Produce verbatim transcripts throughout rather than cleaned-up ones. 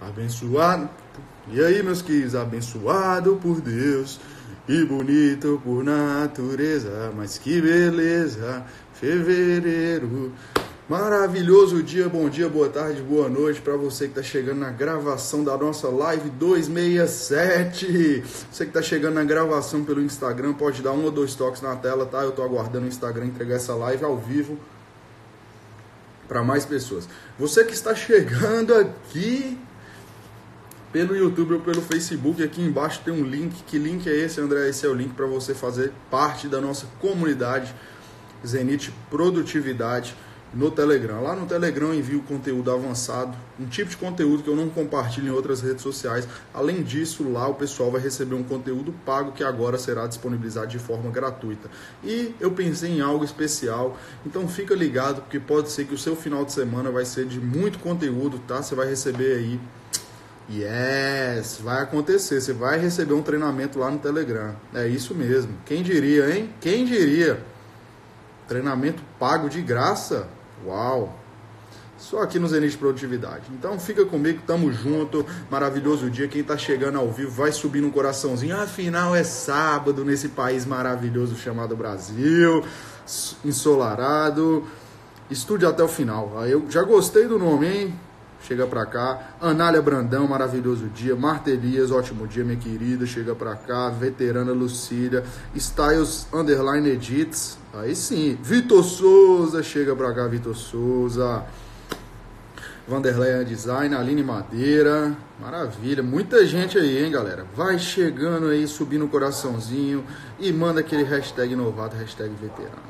Abençoado. E aí, meus queridos, abençoado por Deus e bonito por natureza, mas que beleza, fevereiro. Maravilhoso dia, bom dia, boa tarde, boa noite para você que está chegando na gravação da nossa live duzentos e sessenta e sete. Você que está chegando na gravação pelo Instagram, pode dar um ou dois toques na tela, tá? Eu estou aguardando o Instagram entregar essa live ao vivo para mais pessoas. Você que está chegando aqui pelo YouTube ou pelo Facebook, aqui embaixo tem um link. Que link é esse, André? Esse é o link para você fazer parte da nossa comunidade Zenit Produtividade no Telegram. Lá no Telegram eu envio conteúdo avançado, um tipo de conteúdo que eu não compartilho em outras redes sociais. Além disso, lá o pessoal vai receber um conteúdo pago que agora será disponibilizado de forma gratuita. E eu pensei em algo especial, então fica ligado, porque pode ser que o seu final de semana vai ser de muito conteúdo, tá? Você vai receber aí, yes, vai acontecer, você vai receber um treinamento lá no Telegram. É isso mesmo, quem diria, hein? Quem diria? Treinamento pago de graça. Uau! Só aqui no Zenit Produtividade. Então fica comigo, tamo junto. Maravilhoso dia. Quem tá chegando ao vivo vai subir no coraçãozinho. Afinal é sábado nesse país maravilhoso chamado Brasil. Ensolarado. Estude até o final. Eu já gostei do nome, hein? Chega pra cá. Anália Brandão, maravilhoso dia. Marta Elias, ótimo dia, minha querida. Chega pra cá. Veterana Lucília. Styles Underline Edits. Aí sim. Vitor Souza, chega pra cá, Vitor Souza. Vanderleia Design, Aline Madeira. Maravilha. Muita gente aí, hein, galera? Vai chegando aí, subindo o coraçãozinho. E manda aquele hashtag novato, hashtag veterano.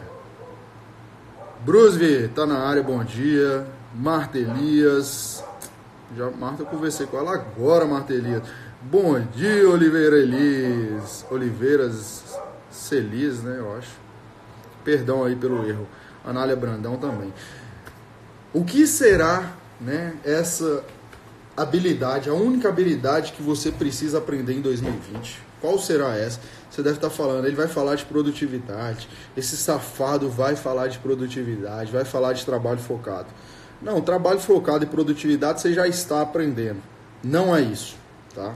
Brusvi, tá na área, bom dia. Marta Elias, já, Marta, eu conversei com ela agora, Marta Elias. Bom dia, Oliveira Elias, Oliveiras Celis, né, eu acho. Perdão aí pelo erro. Anália Brandão também. O que será, né, essa habilidade, a única habilidade que você precisa aprender em dois mil e vinte? Qual será essa? Você deve estar falando, ele vai falar de produtividade, esse safado vai falar de produtividade, vai falar de trabalho focado. Não, trabalho focado e produtividade você já está aprendendo. Não é isso, tá?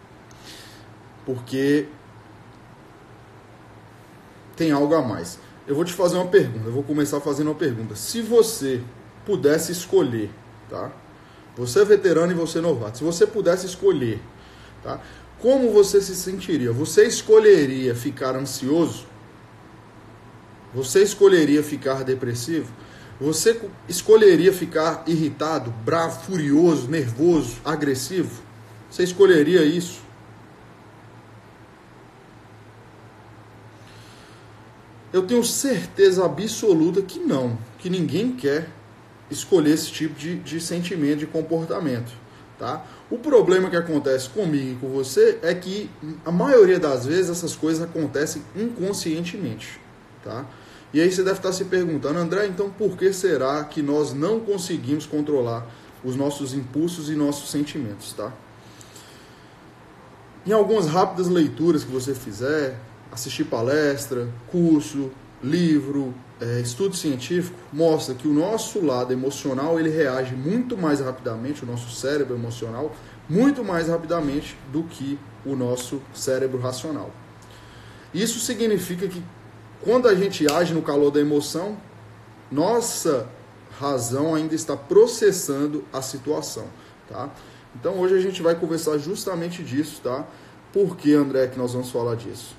Porque tem algo a mais. Eu vou te fazer uma pergunta, eu vou começar fazendo uma pergunta. Se você pudesse escolher, tá? Você é veterano e você é novato. Se você pudesse escolher, tá? Como você se sentiria? Você escolheria ficar ansioso? Você escolheria ficar depressivo? Você escolheria ficar irritado, bravo, furioso, nervoso, agressivo? Você escolheria isso? Eu tenho certeza absoluta que não, que ninguém quer escolher esse tipo de, de sentimento, de comportamento, tá? O problema que acontece comigo e com você é que a maioria das vezes essas coisas acontecem inconscientemente, tá? E aí você deve estar se perguntando, André, então por que será que nós não conseguimos controlar os nossos impulsos e nossos sentimentos, tá? Em algumas rápidas leituras que você fizer, assistir palestra, curso, livro, é, estudo científico, mostra que o nosso lado emocional, ele reage muito mais rapidamente, o nosso cérebro emocional, muito mais rapidamente do que o nosso cérebro racional. Isso significa que quando a gente age no calor da emoção, nossa razão ainda está processando a situação, tá? Então hoje a gente vai conversar justamente disso, tá? Por que, André, que nós vamos falar disso?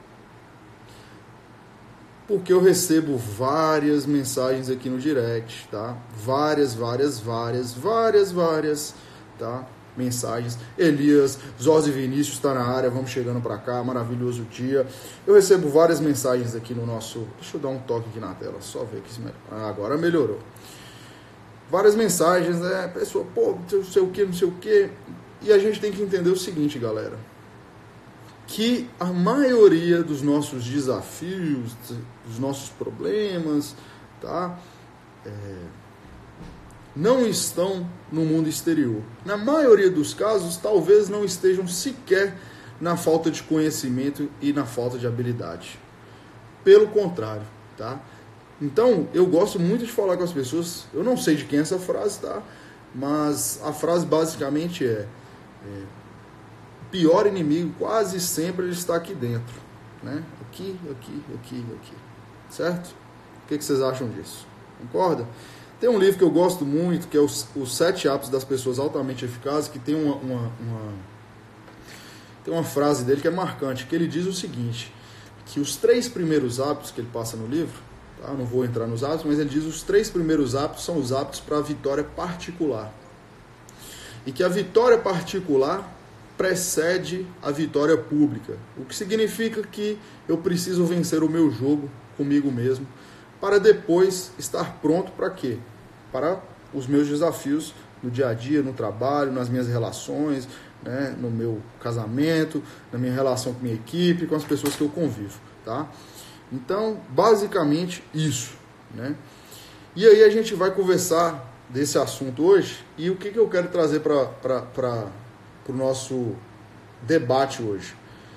Porque eu recebo várias mensagens aqui no direct, tá? Várias, várias, várias, várias, várias, tá? Mensagens. Elias, Zose Vinícius está na área, vamos chegando para cá, maravilhoso dia. Eu recebo várias mensagens aqui no nosso... Deixa eu dar um toque aqui na tela, só ver que... Ah, agora melhorou. Várias mensagens, né? Pessoa, pô, não sei o que, não sei o que. E a gente tem que entender o seguinte, galera. Que a maioria dos nossos desafios, dos nossos problemas, tá? É... não estão no mundo exterior. Na maioria dos casos, talvez não estejam sequer na falta de conhecimento e na falta de habilidade. Pelo contrário, tá? Então, eu gosto muito de falar com as pessoas, eu não sei de quem é essa frase, tá? mas a frase basicamente é, é o pior inimigo quase sempre ele está aqui dentro, né? Aqui, aqui, aqui, aqui, certo? O que, que vocês acham disso? Concorda? Tem um livro que eu gosto muito, que é Os, os Sete Hábitos das Pessoas Altamente Eficazes, que tem uma, uma, uma, tem uma frase dele que é marcante, que ele diz o seguinte, que os três primeiros hábitos que ele passa no livro, tá? Não vou entrar nos hábitos, mas ele diz que os três primeiros hábitos são os hábitos para a vitória particular. E que a vitória particular precede a vitória pública, o que significa que eu preciso vencer o meu jogo comigo mesmo, para depois estar pronto para quê? Para os meus desafios no dia a dia, no trabalho, nas minhas relações, né, no meu casamento, na minha relação com minha equipe, com as pessoas que eu convivo, tá? Então, basicamente isso, né? E aí a gente vai conversar desse assunto hoje, e o que, que eu quero trazer para para o nosso debate hoje?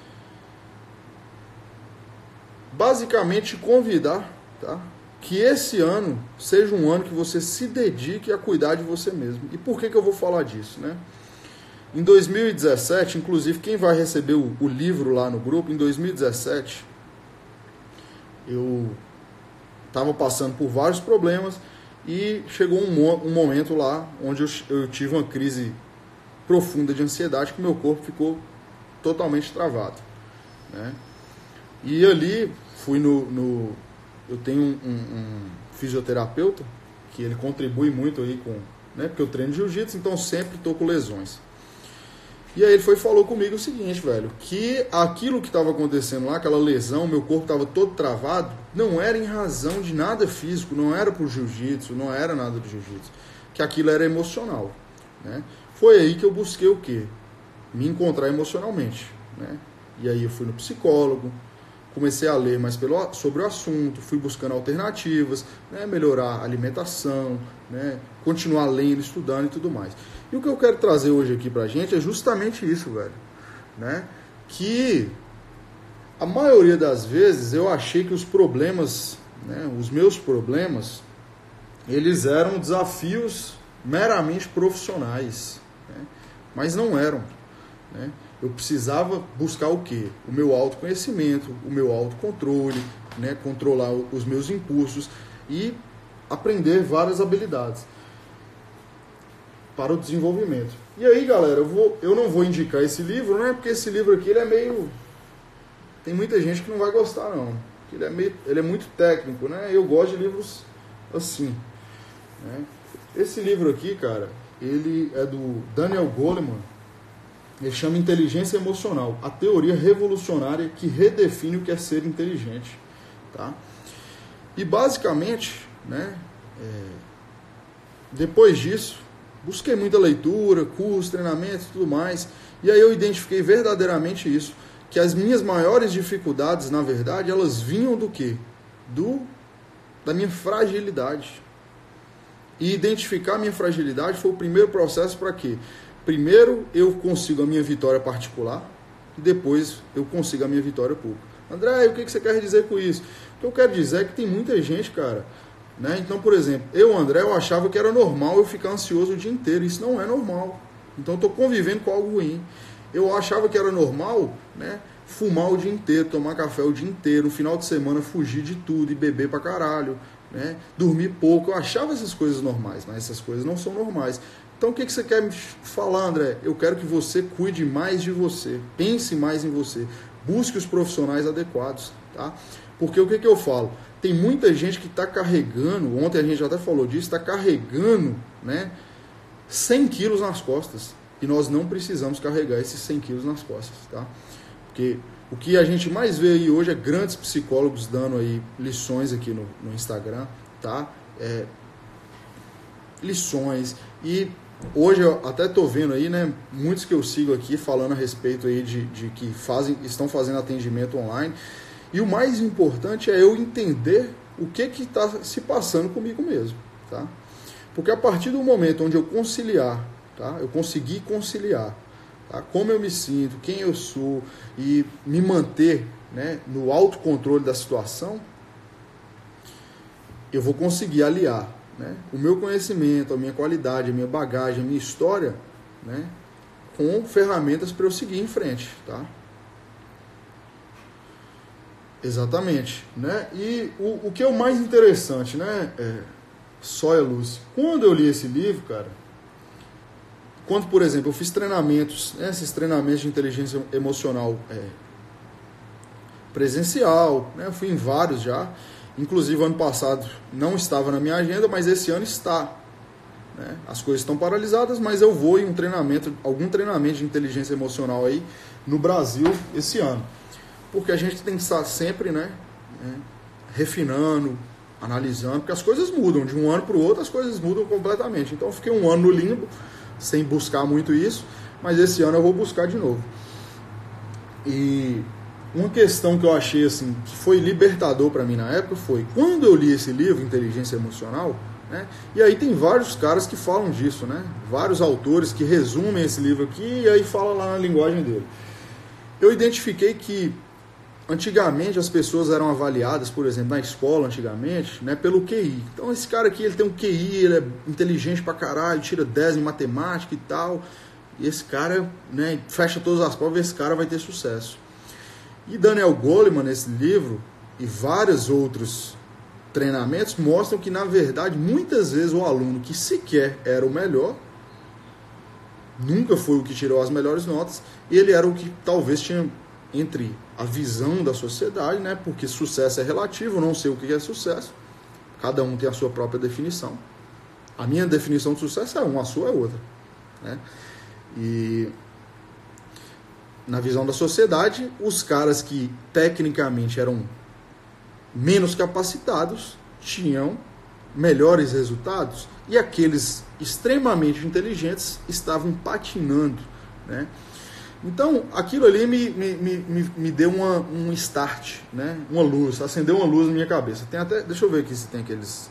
Basicamente convidar, tá? Que esse ano seja um ano que você se dedique a cuidar de você mesmo. E por que, que eu vou falar disso, né? Em dois mil e dezessete, inclusive, quem vai receber o, o livro lá no grupo, em dois mil e dezessete, eu estava passando por vários problemas e chegou um, um momento lá onde eu, eu tive uma crise profunda de ansiedade, que meu corpo ficou totalmente travado, né? E ali fui no... no eu tenho um, um, um fisioterapeuta que ele contribui muito aí com, né, porque eu treino jiu-jitsu, então sempre estou com lesões. E aí ele foi e falou comigo o seguinte, velho, que aquilo que estava acontecendo lá, aquela lesão, meu corpo estava todo travado, não era em razão de nada físico, não era pro jiu-jitsu, não era nada do jiu-jitsu, que aquilo era emocional, né? Foi aí que eu busquei o quê? Me encontrar emocionalmente, né? E aí eu fui no psicólogo, comecei a ler mais pelo, sobre o assunto, fui buscando alternativas, né, melhorar a alimentação, né, continuar lendo, estudando e tudo mais. E o que eu quero trazer hoje aqui pra gente é justamente isso, velho, né, que a maioria das vezes eu achei que os problemas, né, os meus problemas, eles eram desafios meramente profissionais, né, mas não eram, né? Eu precisava buscar o quê? O meu autoconhecimento, o meu autocontrole, né? Controlar os meus impulsos e aprender várias habilidades para o desenvolvimento. E aí, galera, eu, vou, eu não vou indicar esse livro, né? Porque esse livro aqui ele é meio... Tem muita gente que não vai gostar, não. Ele é, meio... ele é muito técnico, né? Eu gosto de livros assim, né? Esse livro aqui, cara, ele é do Daniel Goleman. Ele chama Inteligência Emocional, a teoria revolucionária que redefine o que é ser inteligente, tá? E basicamente, né, é, depois disso, busquei muita leitura, curso, treinamento e tudo mais, e aí eu identifiquei verdadeiramente isso, que as minhas maiores dificuldades, na verdade, elas vinham do quê? Do, da minha fragilidade. E identificar a minha fragilidade foi o primeiro processo para quê? Primeiro eu consigo a minha vitória particular e depois eu consigo a minha vitória pública. André, o que você quer dizer com isso? O que eu quero dizer é que tem muita gente, cara, né? Então, por exemplo, eu, André, eu achava que era normal eu ficar ansioso o dia inteiro. Isso não é normal. Então eu estou convivendo com algo ruim. Eu achava que era normal, né, fumar o dia inteiro, tomar café o dia inteiro, no final de semana fugir de tudo e beber pra caralho, né? Dormir pouco. Eu achava essas coisas normais, mas essas coisas não são normais. Então o que você quer me falar, André? Eu quero que você cuide mais de você, pense mais em você, busque os profissionais adequados, tá? Porque o que, que eu falo? Tem muita gente que está carregando, ontem a gente até falou disso, está carregando, né, cem quilos nas costas. E nós não precisamos carregar esses cem quilos nas costas, tá? Porque o que a gente mais vê aí hoje é grandes psicólogos dando aí lições aqui no, no Instagram, tá? É, lições e... Hoje eu até estou vendo aí, né, muitos que eu sigo aqui falando a respeito aí de, de que fazem, estão fazendo atendimento online. E o mais importante é eu entender o que que está se passando comigo mesmo, tá? Porque a partir do momento onde eu conciliar, tá, eu conseguir conciliar, tá, como eu me sinto, quem eu sou e me manter, né, no autocontrole da situação, eu vou conseguir aliar né, o meu conhecimento, a minha qualidade, a minha bagagem, a minha história, né, com ferramentas para eu seguir em frente, tá? Exatamente, né? E o, o que é o mais interessante, né, é, Sóia Lúcia, quando eu li esse livro, cara, quando, por exemplo, eu fiz treinamentos, né, esses treinamentos de inteligência emocional é, presencial, né, eu fui em vários já, inclusive ano passado não estava na minha agenda, mas esse ano está, né? As coisas estão paralisadas, mas eu vou em um treinamento, algum treinamento de inteligência emocional aí no Brasil esse ano. Porque a gente tem que estar sempre, né, né, refinando, analisando, porque as coisas mudam, de um ano para o outro as coisas mudam completamente. Então eu fiquei um ano no limbo, sem buscar muito isso, mas esse ano eu vou buscar de novo. E uma questão que eu achei assim, que foi libertador para mim na época foi, quando eu li esse livro, Inteligência Emocional, né, e aí tem vários caras que falam disso, né, vários autores que resumem esse livro aqui e aí fala lá na linguagem dele. Eu identifiquei que antigamente as pessoas eram avaliadas, por exemplo, na escola antigamente, né, pelo Q I. Então esse cara aqui, ele tem um Q I, ele é inteligente pra caralho, tira dez em matemática e tal. E esse cara, né, fecha todas as provas, esse cara vai ter sucesso. E Daniel Goleman, nesse livro, e vários outros treinamentos, mostram que, na verdade, muitas vezes o aluno que sequer era o melhor, nunca foi o que tirou as melhores notas, ele era o que talvez tinha entre a visão da sociedade, né? Porque sucesso é relativo, eu não sei o que é sucesso, cada um tem a sua própria definição. A minha definição de sucesso é uma, a sua é outra, né? E na visão da sociedade, os caras que tecnicamente eram menos capacitados tinham melhores resultados e aqueles extremamente inteligentes estavam patinando, né? Então, aquilo ali me, me, me, me deu uma, um start, né? Uma luz, acendeu uma luz na minha cabeça. Tem até, deixa eu ver aqui se tem aqueles...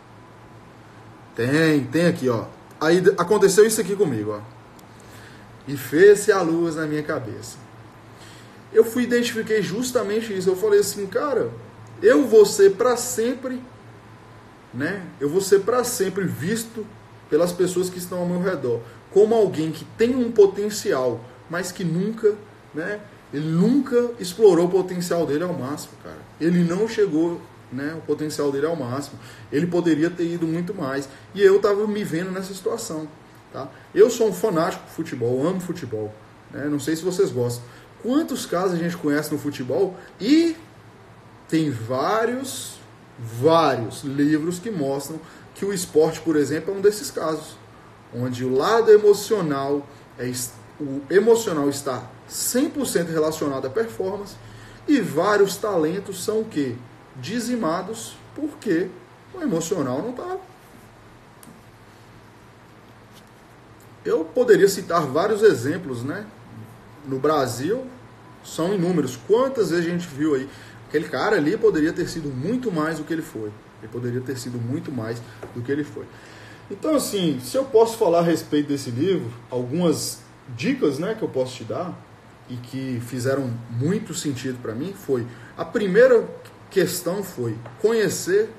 Tem, tem aqui, ó. Aí aconteceu isso aqui comigo, ó. E fez-se a luz na minha cabeça. Eu fui identifiquei justamente isso. Eu falei assim, cara, eu vou ser para sempre, né? Eu vou ser para sempre visto pelas pessoas que estão ao meu redor como alguém que tem um potencial, mas que nunca, né, ele nunca explorou o potencial dele ao máximo, cara. Ele não chegou, né, o potencial dele ao máximo. Ele poderia ter ido muito mais. E eu estava me vendo nessa situação, tá? Eu sou um fanático de futebol, amo futebol, né? Não sei se vocês gostam. Quantos casos a gente conhece no futebol? E tem vários, vários livros que mostram que o esporte, por exemplo, é um desses casos, onde o lado emocional é o emocional está cem por cento relacionado à performance e vários talentos são o quê? Dizimados porque o emocional não está. Eu poderia citar vários exemplos, né? No Brasil são inúmeros. Quantas vezes a gente viu aí? Aquele cara ali poderia ter sido muito mais do que ele foi. Ele poderia ter sido muito mais do que ele foi. Então, assim, se eu posso falar a respeito desse livro, algumas dicas, né, que eu posso te dar e que fizeram muito sentido para mim foi, a primeira questão foi conhecer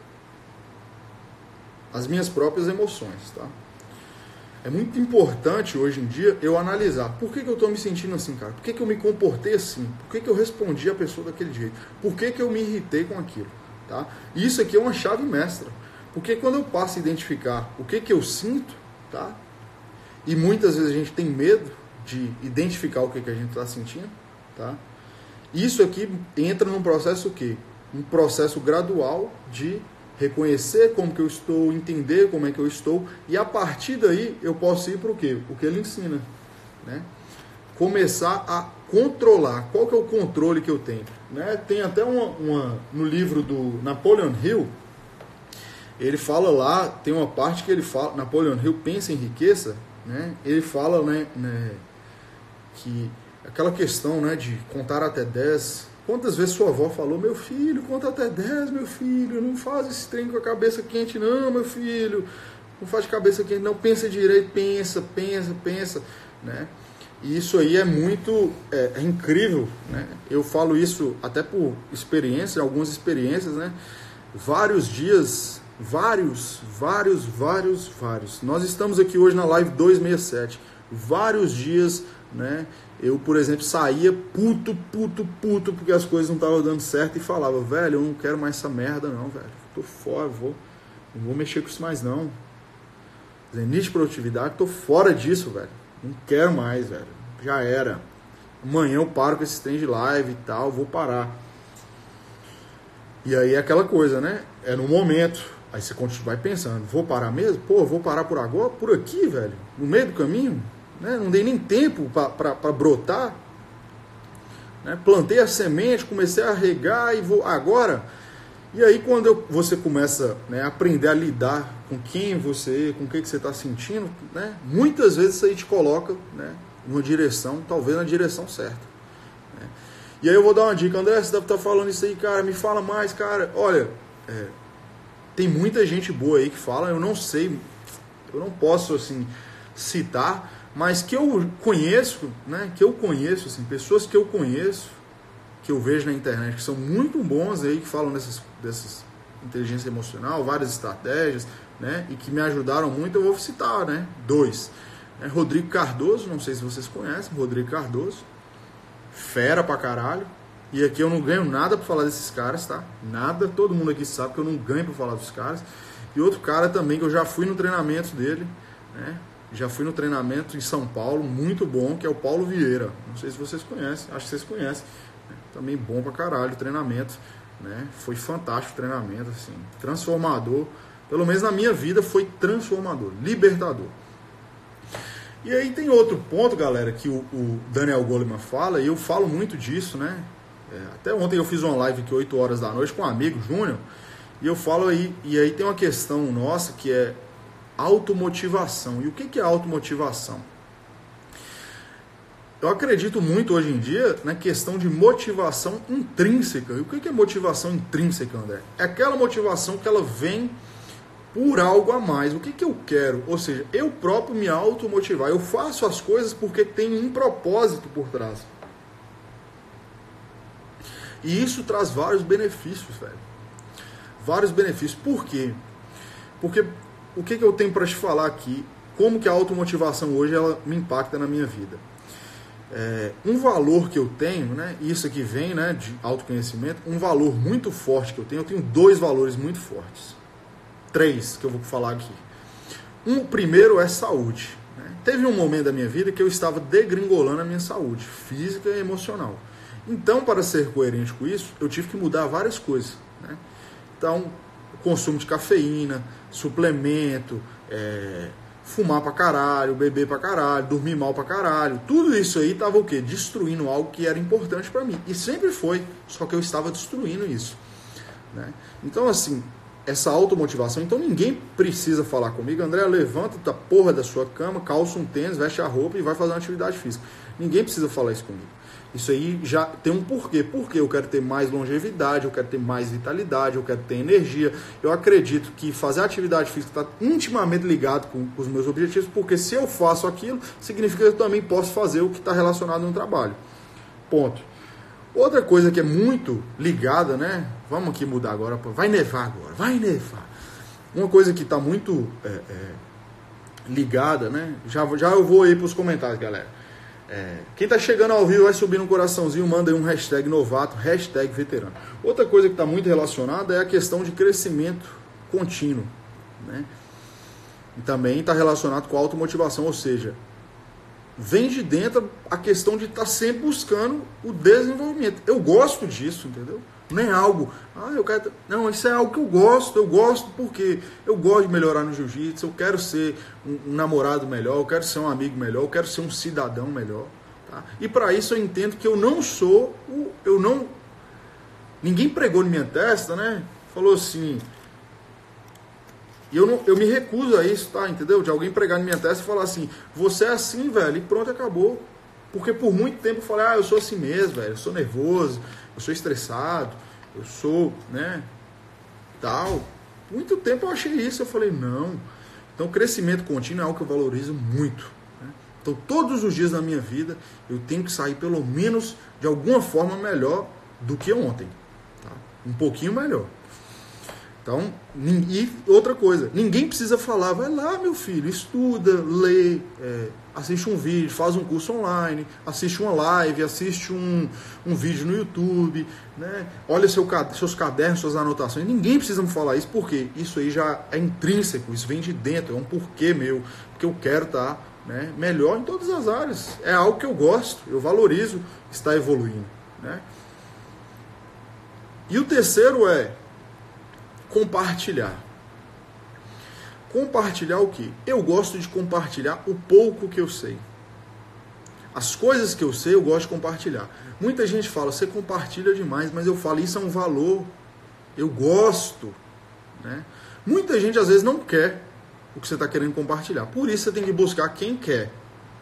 as minhas próprias emoções, tá? É muito importante hoje em dia eu analisar por que, que eu estou me sentindo assim, cara, por que, que eu me comportei assim, por que, que eu respondi a pessoa daquele jeito, por que, que eu me irritei com aquilo, tá? E isso aqui é uma chave mestra, porque quando eu passo a identificar o que, que eu sinto, tá? E muitas vezes a gente tem medo de identificar o que, que a gente está sentindo, tá? Isso aqui entra num processo o quê? Um processo gradual de reconhecer como que eu estou, entender como é que eu estou, e a partir daí eu posso ir para o quê? O que ele ensina, né? Começar a controlar. Qual que é o controle que eu tenho? Né? Tem até uma, uma... No livro do Napoleon Hill, ele fala lá, tem uma parte que ele fala, Napoleon Hill pensa em riqueza, né? Ele fala, né, né, que aquela questão, né, de contar até dez. Quantas vezes sua avó falou, meu filho, conta até dez, meu filho, não faz esse trem com a cabeça quente não, meu filho, não faz de cabeça quente não, pensa direito, pensa, pensa, pensa, né? E isso aí é muito, é, é incrível, né? Eu falo isso até por experiência, algumas experiências, né? Vários dias Vários, vários, vários, vários. Nós estamos aqui hoje na live duzentos e sessenta e sete. Vários dias, né? Eu, por exemplo, saía puto, puto, puto, porque as coisas não estavam dando certo e falava, velho, eu não quero mais essa merda não, velho. Tô fora, vou, não vou mexer com isso mais não. Zenite de produtividade, tô fora disso, velho. Não quero mais, velho. Já era. Amanhã eu paro com esse trem de live e tal, vou parar. E aí é aquela coisa, né? É no momento. Aí você vai pensando, vou parar mesmo? Pô, vou parar por agora? Por aqui, velho? No meio do caminho? Né? Não dei nem tempo para brotar. Né? Plantei a semente, comecei a regar e vou agora. E aí quando eu, você começa, né, a aprender a lidar com quem você, com o que, que você está sentindo, né? Muitas vezes isso aí te coloca, né, numa direção, talvez na direção certa. Né? E aí eu vou dar uma dica, André, você deve estar falando isso aí, cara, me fala mais, cara. Olha, é, tem muita gente boa aí que fala, eu não sei, eu não posso assim citar, mas que eu conheço, né, que eu conheço, assim, pessoas que eu conheço, que eu vejo na internet, que são muito bons aí, que falam dessas, dessas inteligência emocional, várias estratégias, né, e que me ajudaram muito, eu vou citar, né, dois. É, Rodrigo Cardoso, não sei se vocês conhecem, Rodrigo Cardoso, fera pra caralho, e aqui eu não ganho nada pra falar desses caras, tá? Nada, todo mundo aqui sabe que eu não ganho pra falar dos caras. E outro cara também, que eu já fui no treinamento dele, né, já fui no treinamento em São Paulo, muito bom, que é o Paulo Vieira. Não sei se vocês conhecem, acho que vocês conhecem. Né? Também bom pra caralho o treinamento, né? Foi fantástico o treinamento, assim, transformador. Pelo menos na minha vida foi transformador, libertador. E aí tem outro ponto, galera, que o, o Daniel Goleman fala, e eu falo muito disso, né? É, até ontem eu fiz uma live aqui oito horas da noite com um amigo, Júnior, e eu falo aí, e aí tem uma questão nossa que é automotivação. E o que é automotivação? Eu acredito muito hoje em dia na questão de motivação intrínseca. E o que é motivação intrínseca, André? É aquela motivação que ela vem por algo a mais. O que que eu quero? Ou seja, eu próprio me automotivar. Eu faço as coisas porque tem um propósito por trás. E isso traz vários benefícios, velho. Vários benefícios. Por quê? Porque o que, que eu tenho para te falar aqui, como que a automotivação hoje ela me impacta na minha vida. É, um valor que eu tenho, né, isso aqui vem, né, de autoconhecimento, um valor muito forte que eu tenho, eu tenho dois valores muito fortes. Três que eu vou falar aqui. Um primeiro é saúde. Né? Teve um momento da minha vida que eu estava degringolando a minha saúde, física e emocional. Então, para ser coerente com isso, eu tive que mudar várias coisas. Né? Então, consumo de cafeína, suplemento, é, fumar pra caralho, beber pra caralho, dormir mal pra caralho, tudo isso aí tava o quê? Destruindo algo que era importante pra mim. E sempre foi, só que eu estava destruindo isso. Né? Então, assim, essa automotivação, então ninguém precisa falar comigo, André, levanta da porra da sua cama, calça um tênis, veste a roupa e vai fazer uma atividade física. Ninguém precisa falar isso comigo. Isso aí já tem um porquê. Porque eu quero ter mais longevidade, eu quero ter mais vitalidade, eu quero ter energia. Eu acredito que fazer atividade física está intimamente ligado com, com os meus objetivos, porque se eu faço aquilo, significa que eu também posso fazer o que está relacionado no trabalho. Ponto. Outra coisa que é muito ligada, né? Vamos aqui mudar agora. Vai nevar agora, vai nevar. Uma coisa que está muito é, é, ligada, né? Já, já eu vou aí para os comentários, galera. É, quem está chegando ao vivo vai subir no coraçãozinho, manda aí um hashtag novato, hashtag veterano. Outra coisa que está muito relacionada é a questão de crescimento contínuo. Né? E também está relacionado com a automotivação, ou seja, vem de dentro a questão de estar tá sempre buscando o desenvolvimento. Eu gosto disso, entendeu? Não é algo, ah, eu quero... Não, isso é algo que eu gosto, eu gosto porque eu gosto de melhorar no jiu-jitsu, eu quero ser um, um namorado melhor, eu quero ser um amigo melhor, eu quero ser um cidadão melhor. Tá? E para isso eu entendo que eu não sou, o, eu não... Ninguém pregou na minha testa, né? Falou assim... E eu, não, eu me recuso a isso, tá? Entendeu? De alguém pregar na minha testa e falar assim, você é assim, velho, e pronto, acabou. Porque por muito tempo eu falei, ah, eu sou assim mesmo, velho, eu sou nervoso, eu sou estressado, eu sou, né, tal. Muito tempo eu achei isso, eu falei, não. Então, crescimento contínuo é algo que eu valorizo muito. Né? Então, todos os dias da minha vida, eu tenho que sair pelo menos de alguma forma melhor do que ontem. Tá? Um pouquinho melhor. Então, e outra coisa, ninguém precisa falar, vai lá, meu filho, estuda, lê, é, assiste um vídeo, faz um curso online, assiste uma live, assiste um, um vídeo no YouTube, né? Olha seu, seus cadernos, suas anotações. Ninguém precisa me falar isso, porque isso aí já é intrínseco, isso vem de dentro, é um porquê meu, porque eu quero estar, né, melhor em todas as áreas. É algo que eu gosto, eu valorizo estar evoluindo, né? E o terceiro é compartilhar. Compartilhar o quê? Eu gosto de compartilhar o pouco que eu sei. As coisas que eu sei, eu gosto de compartilhar. Muita gente fala, você compartilha demais, mas eu falo, isso é um valor. Eu gosto, né? Muita gente, às vezes, não quer o que você está querendo compartilhar. Por isso, você tem que buscar quem quer.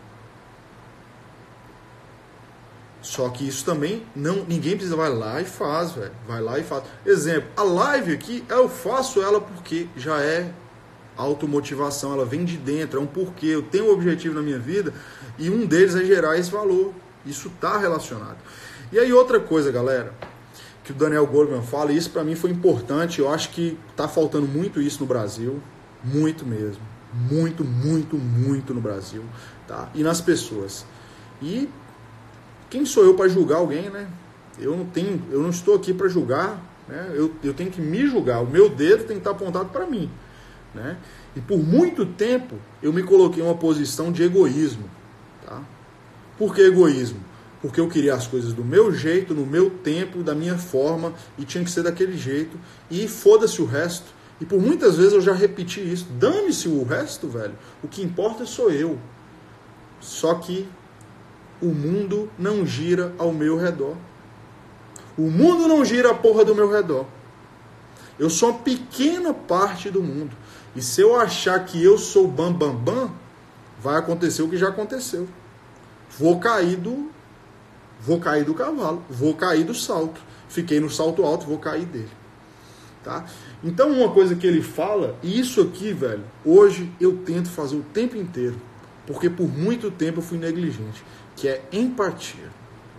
Só que isso também, não, ninguém precisa, vai lá e faz, velho. Vai lá e faz. Exemplo, a live aqui, eu faço ela porque já é automotivação, ela vem de dentro, é um porquê. Eu tenho um objetivo na minha vida e um deles é gerar esse valor. Isso está relacionado. E aí outra coisa, galera, que o Daniel Goleman fala, e isso para mim foi importante, eu acho que está faltando muito isso no Brasil, muito mesmo. Muito, muito, muito no Brasil, tá? E nas pessoas. E quem sou eu para julgar alguém, né? Eu não tenho, eu não estou aqui para julgar, né? Eu, eu tenho que me julgar. O meu dedo tem que estar apontado para mim, né? E por muito tempo eu me coloquei em uma posição de egoísmo, tá? Por que egoísmo? Porque eu queria as coisas do meu jeito, no meu tempo, da minha forma, e tinha que ser daquele jeito. E foda-se o resto. E por muitas vezes eu já repeti isso. Dane-se o resto, velho. O que importa sou eu. Só que o mundo não gira ao meu redor. O mundo não gira a porra do meu redor. Eu sou uma pequena parte do mundo. E se eu achar que eu sou bam, bam, bam, vai acontecer o que já aconteceu. Vou cair do, vou cair do cavalo. Vou cair do salto. Fiquei no salto alto, vou cair dele. Tá? Então uma coisa que ele fala, e isso aqui, velho, hoje eu tento fazer o tempo inteiro. Porque por muito tempo eu fui negligente. Que é empatia.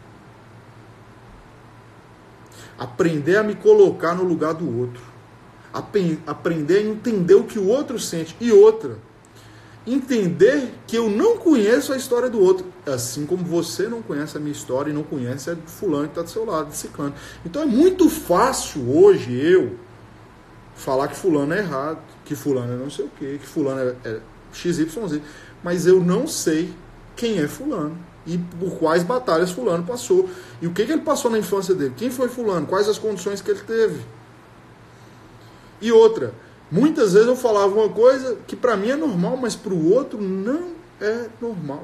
Aprender a me colocar no lugar do outro. Aprender a entender o que o outro sente. E outra, entender que eu não conheço a história do outro. Assim como você não conhece a minha história e não conhece a de fulano que está do seu lado, de ciclano. Então é muito fácil hoje eu falar que fulano é errado, que fulano é não sei o quê, que fulano é, é X Y Z. Mas eu não sei quem é fulano. E por quais batalhas fulano passou. E o que, que ele passou na infância dele. Quem foi fulano? Quais as condições que ele teve. E outra. Muitas vezes eu falava uma coisa que para mim é normal, mas para o outro não é normal.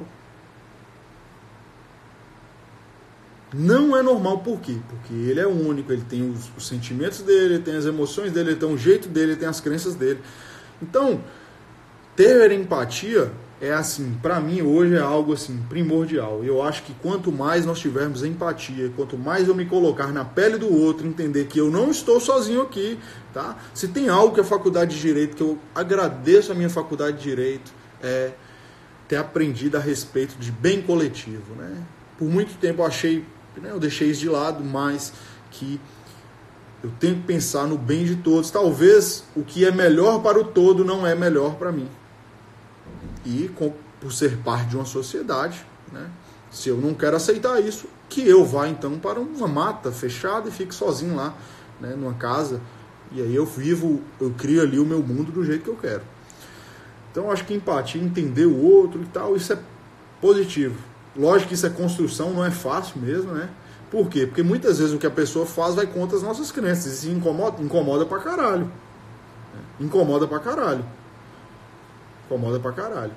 Não é normal. Por quê? Porque ele é único. Ele tem os, os sentimentos dele, ele tem as emoções dele, ele tem o jeito dele, ele tem as crenças dele. Então, ter empatia é assim, para mim hoje é algo assim primordial. Eu acho que quanto mais nós tivermos empatia, quanto mais eu me colocar na pele do outro, entender que eu não estou sozinho aqui, tá? Se tem algo que a faculdade de Direito, que eu agradeço a minha faculdade de Direito, é ter aprendido a respeito de bem coletivo, né? Por muito tempo eu achei, né, eu deixei isso de lado, mas que eu tenho que pensar no bem de todos. Talvez o que é melhor para o todo não é melhor para mim. E com, por ser parte de uma sociedade, né, se eu não quero aceitar isso, que eu vá então para uma mata fechada e fique sozinho lá, né, numa casa, e aí eu vivo, eu crio ali o meu mundo do jeito que eu quero. Então acho que empatia, entender o outro e tal, isso é positivo. Lógico que isso é construção, não é fácil mesmo, né? Por quê? Porque muitas vezes o que a pessoa faz vai contra as nossas crenças, e se incomoda, incomoda pra caralho. Incomoda pra caralho. Incomoda pra caralho.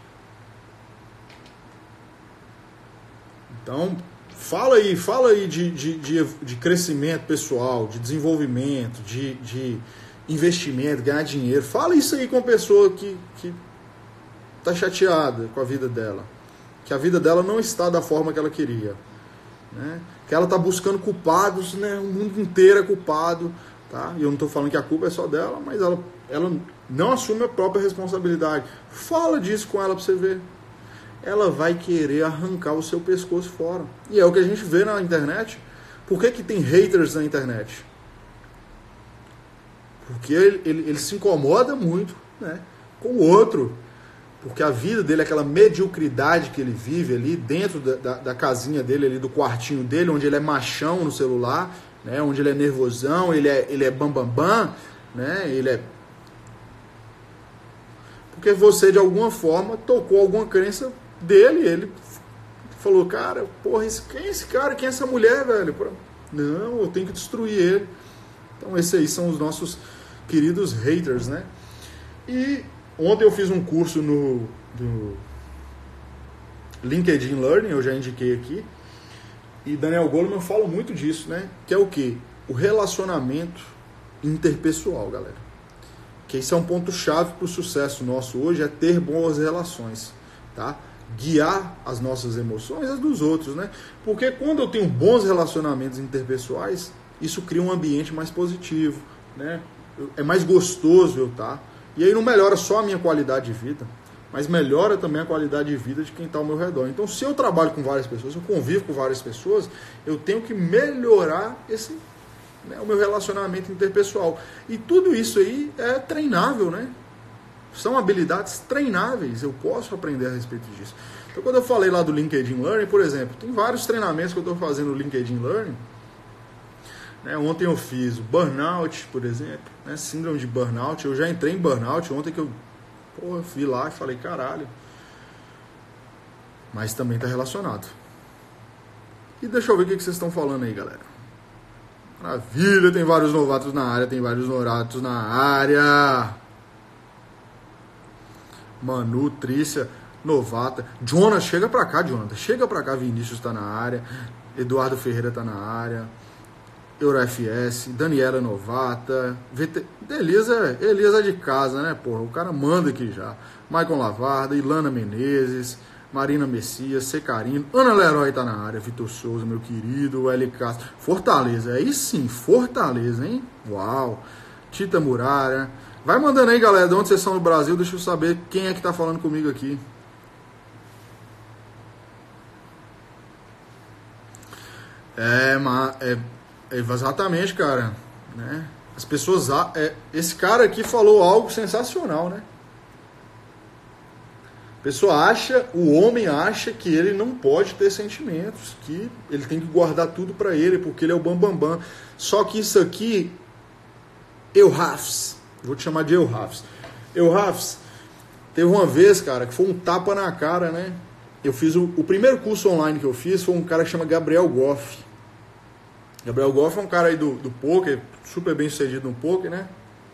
Então, fala aí, fala aí de, de, de, de crescimento pessoal, de desenvolvimento, de, de investimento, ganhar dinheiro. Fala isso aí com a pessoa que, que tá chateada com a vida dela. Que a vida dela não está da forma que ela queria. Né? Que ela tá buscando culpados, né? O mundo inteiro é culpado. Tá? E eu não estou falando que a culpa é só dela, mas ela, ela não assume a própria responsabilidade. Fala disso com ela para você ver. Ela vai querer arrancar o seu pescoço fora. E é o que a gente vê na internet. Por que que tem haters na internet? Porque ele, ele, ele se incomoda muito, né, com o outro. Porque a vida dele, aquela mediocridade que ele vive ali dentro da, da, da casinha dele, ali do quartinho dele, onde ele é machão no celular, né, onde ele é nervosão, ele é, ele é bambambam, bam, bam, né, ele é... Porque você, de alguma forma, tocou alguma crença dele, ele falou, cara, porra, esse, quem é esse cara, quem é essa mulher, velho? Não, eu tenho que destruir ele. Então, esses aí são os nossos queridos haters, né? E ontem eu fiz um curso no do LinkedIn Learning, eu já indiquei aqui, e Daniel Goleman fala muito disso, né? Que é o quê? O relacionamento interpessoal, galera. Que isso é um ponto-chave para o sucesso nosso hoje, é ter boas relações, tá? Guiar as nossas emoções e as dos outros, né? Porque quando eu tenho bons relacionamentos interpessoais, isso cria um ambiente mais positivo, né? É mais gostoso eu estar. E aí não melhora só a minha qualidade de vida, mas melhora também a qualidade de vida de quem está ao meu redor. Então, se eu trabalho com várias pessoas, eu convivo com várias pessoas, eu tenho que melhorar esse, né, o meu relacionamento interpessoal. E tudo isso aí é treinável, né? São habilidades treináveis, eu posso aprender a respeito disso. Então, quando eu falei lá do LinkedIn Learning, por exemplo, tem vários treinamentos que eu estou fazendo no LinkedIn Learning. Né, ontem eu fiz o burnout, por exemplo, né, síndrome de burnout. Eu já entrei em burnout ontem que eu pô, fui lá e falei, caralho. Mas também está relacionado. E deixa eu ver o que vocês estão falando aí, galera. Maravilha, tem vários novatos na área, tem vários novatos na área. Manu, Trícia, novata. Jonas, chega pra cá, Jonathan. Chega pra cá, Vinícius tá na área. Eduardo Ferreira tá na área. EuroFS, Daniela novata, V T... Elisa, Elisa de casa, né, porra, o cara manda aqui já. Maicon Lavarda, Ilana Menezes, Marina Messias, Secarino, Ana Leroy tá na área, Vitor Souza, meu querido, L. Castro, Fortaleza, aí sim, Fortaleza, hein, uau, Tita Murara, vai mandando aí, galera, de onde vocês são no Brasil, deixa eu saber quem é que tá falando comigo aqui. É, mas... É... Exatamente, cara, né? As pessoas, é, esse cara aqui falou algo sensacional, né? A pessoa acha, o homem acha que ele não pode ter sentimentos, que ele tem que guardar tudo pra ele, porque ele é o bambambam. Bam, bam. Só que isso aqui, Elhafs, vou te chamar de Elhafs. Elhafs, teve uma vez, cara, que foi um tapa na cara, né? Eu fiz o, o primeiro curso online que eu fiz foi um cara que chama Gabriel Goff. Gabriel Goff é um cara aí do, do poker, super bem sucedido no poker, né?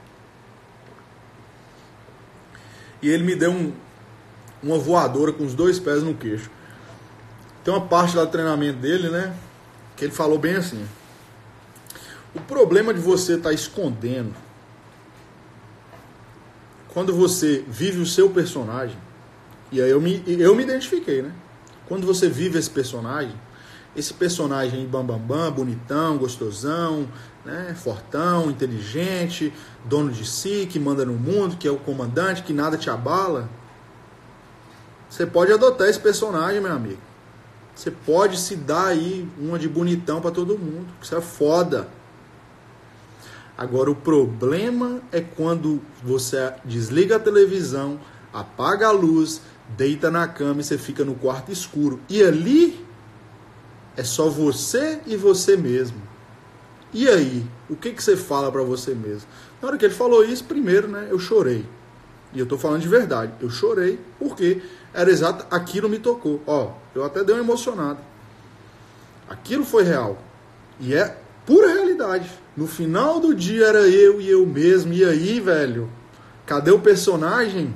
E ele me deu um, uma voadora com os dois pés no queixo. Tem uma parte lá do treinamento dele, né? Que ele falou bem assim. O problema de você estar tá escondendo, quando você vive o seu personagem, e aí eu me, eu me identifiquei, né? Quando você vive esse personagem, esse personagem bambambam, bam, bam, bonitão, gostosão, né, fortão, inteligente, dono de si, que manda no mundo, que é o comandante, que nada te abala. Você pode adotar esse personagem, meu amigo. Você pode se dar aí uma de bonitão pra todo mundo. Isso é foda. Agora, o problema é quando você desliga a televisão, apaga a luz, deita na cama e você fica no quarto escuro. E ali... é só você e você mesmo. E aí? O que, que você fala pra você mesmo? Na hora que ele falou isso, primeiro, né, eu chorei. E eu tô falando de verdade. Eu chorei porque era exato, aquilo me tocou. Ó, eu até dei uma emocionada. Aquilo foi real. E é pura realidade. No final do dia era eu e eu mesmo. E aí, velho? Cadê o personagem?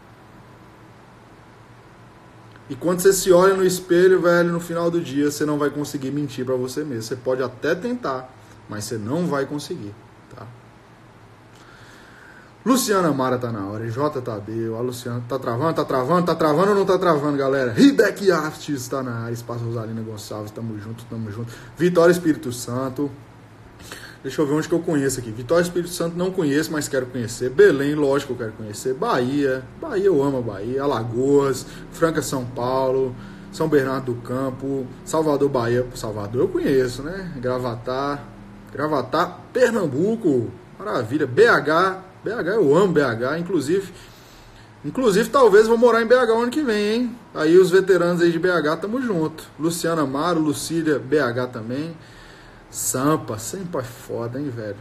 E quando você se olha no espelho, velho, no final do dia, você não vai conseguir mentir pra você mesmo. Você pode até tentar, mas você não vai conseguir, tá? Luciana Mara tá na hora, J. Tadeu, a Luciana tá travando, tá travando, tá travando ou não tá travando, galera? Ribeck Artes tá na área, Espaço Rosalina Gonçalves, tamo junto, tamo junto. Vitória Espírito Santo. Deixa eu ver onde que eu conheço aqui. Vitória Espírito Santo não conheço, mas quero conhecer. Belém, lógico que eu quero conhecer. Bahia, Bahia eu amo a Bahia. Alagoas, Franca, São Paulo, São Bernardo do Campo, Salvador, Bahia. Salvador eu conheço, né? Gravatá, Gravatá, Pernambuco. Maravilha. B H, B H, eu amo B H, inclusive, inclusive talvez vou morar em B H o ano que vem, hein? Aí os veteranos aí de B H, tamo junto. Luciana Amaro, Lucília, B H também. Sampa, Sampa é foda, hein, velho?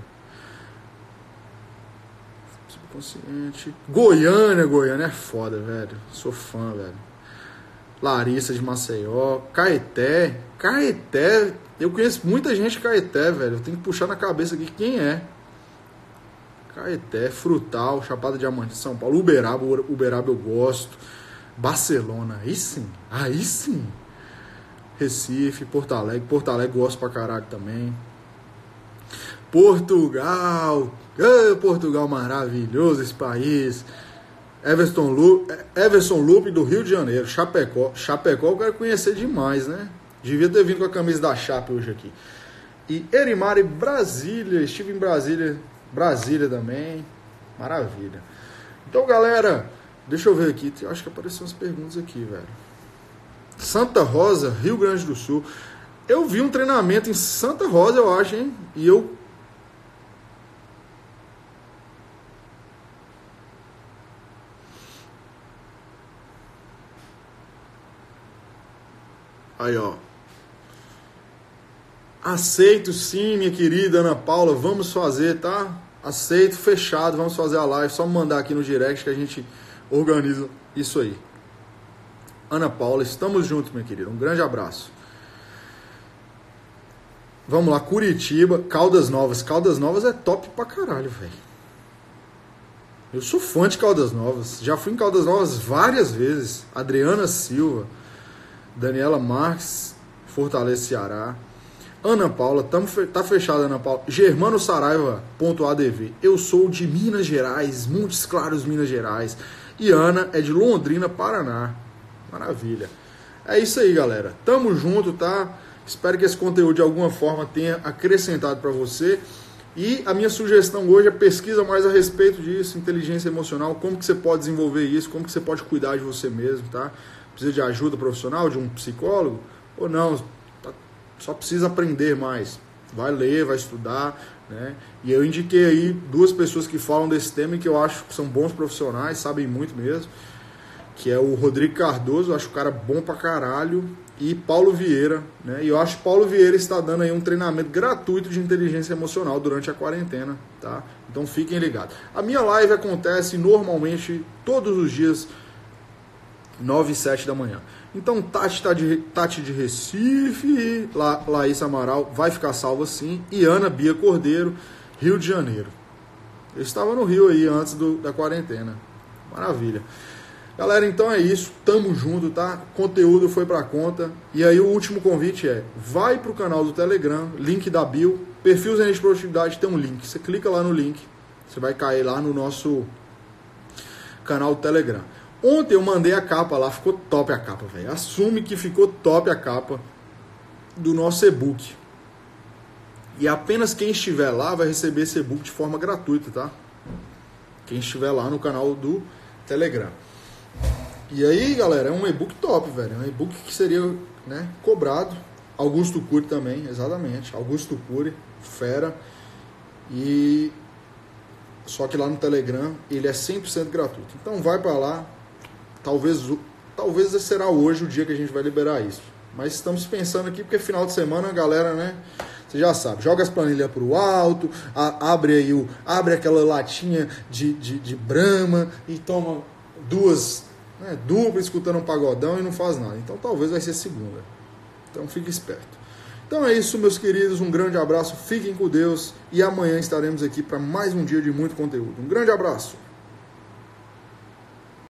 Subconsciente. Goiânia, Goiânia é foda, velho. Sou fã, velho. Larissa de Maceió. Caeté. Caeté. Eu conheço muita gente de Caeté, velho. Eu tenho que puxar na cabeça aqui quem é. Caeté, Frutal, Chapada Diamante, São Paulo. Uberaba, Uberaba eu gosto. Barcelona, aí sim. Aí sim. Recife, Porto Alegre. Porto Alegre gosto pra caralho também. Portugal. Oh, Portugal maravilhoso esse país. Everton Lupe, Everson Lupe do Rio de Janeiro. Chapecó. Chapecó eu quero conhecer demais, né? Devia ter vindo com a camisa da Chape hoje aqui. E Erimari, Brasília. Estive em Brasília. Brasília também. Maravilha. Então, galera, deixa eu ver aqui. Acho que apareceram as perguntas aqui, velho. Santa Rosa, Rio Grande do Sul. Eu vi um treinamento em Santa Rosa, eu acho, hein? E eu... Aí, ó. Aceito sim, minha querida Ana Paula. Vamos fazer, tá? Aceito, fechado. Vamos fazer a live. Só me mandar aqui no direct que a gente organiza isso aí. Ana Paula, estamos juntos, minha querida. Um grande abraço. Vamos lá, Curitiba, Caldas Novas. Caldas Novas é top pra caralho, velho. Eu sou fã de Caldas Novas. Já fui em Caldas Novas várias vezes. Adriana Silva, Daniela Marques, Fortaleza, Ceará. Ana Paula, tamo, tá fechada, Ana Paula. Germano Saraiva, ponto A D V. Eu sou de Minas Gerais, Montes Claros, Minas Gerais. E Ana é de Londrina, Paraná. Maravilha. É isso aí, galera. Tamo junto, tá? Espero que esse conteúdo de alguma forma tenha acrescentado para você. E a minha sugestão hoje é pesquisa mais a respeito disso, inteligência emocional, como que você pode desenvolver isso, como que você pode cuidar de você mesmo, tá? Precisa de ajuda profissional, de um psicólogo? Ou não, só precisa aprender mais. Vai ler, vai estudar, né? E eu indiquei aí duas pessoas que falam desse tema e que eu acho que são bons profissionais, sabem muito mesmo, que é o Rodrigo Cardoso, eu acho o cara bom pra caralho, e Paulo Vieira, né? E eu acho que Paulo Vieira está dando aí um treinamento gratuito de inteligência emocional durante a quarentena, tá? Então fiquem ligados. A minha live acontece normalmente todos os dias, nove e sete da manhã. Então Tati, tá de, Tati de Recife, La, Laís Amaral vai ficar salva sim, e Ana Bia Cordeiro, Rio de Janeiro. Eu estava no Rio aí antes do, da quarentena. Maravilha. Galera, então é isso, tamo junto, tá? Conteúdo foi pra conta. E aí o último convite é, vai pro canal do Telegram, link da bio, perfil Zenit de Produtividade tem um link. Você clica lá no link, você vai cair lá no nosso canal do Telegram. Ontem eu mandei a capa lá, ficou top a capa, velho. Assume que ficou top a capa do nosso e-book. E apenas quem estiver lá vai receber esse e-book de forma gratuita, tá? Quem estiver lá no canal do Telegram. E aí, galera, é um e-book top, velho. É um e-book que seria, né, cobrado. Augusto Cury também, exatamente. Augusto Cury, fera. E só que lá no Telegram ele é cem por cento gratuito. Então vai para lá. Talvez, talvez será hoje o dia que a gente vai liberar isso. Mas estamos pensando aqui porque final de semana a galera, né? Você já sabe, joga as planilhas pro alto, a, abre aí o, abre aquela latinha de, de, de Brahma e toma duas, né, duplas escutando um pagodão e não faz nada. Então talvez vai ser segunda. Então fique esperto. Então é isso, meus queridos. Um grande abraço, fiquem com Deus e amanhã estaremos aqui para mais um dia de muito conteúdo. Um grande abraço.